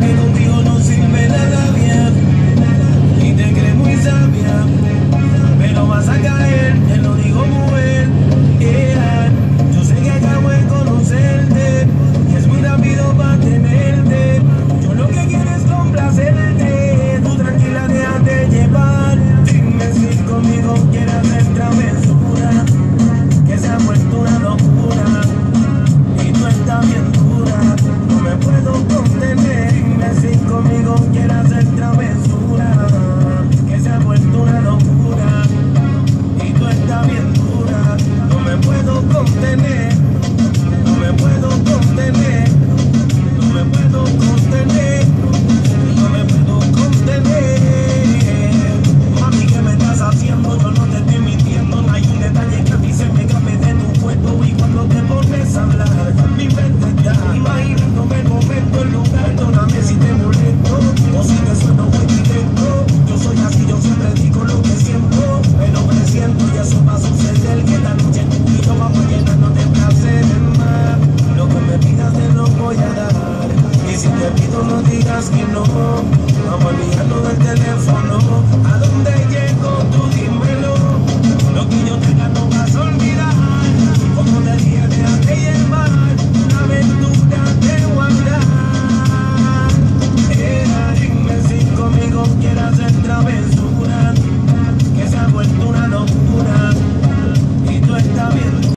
que contigo no sirve la labia y te crees muy sabia, pero vas a caer, te lo digo mujer.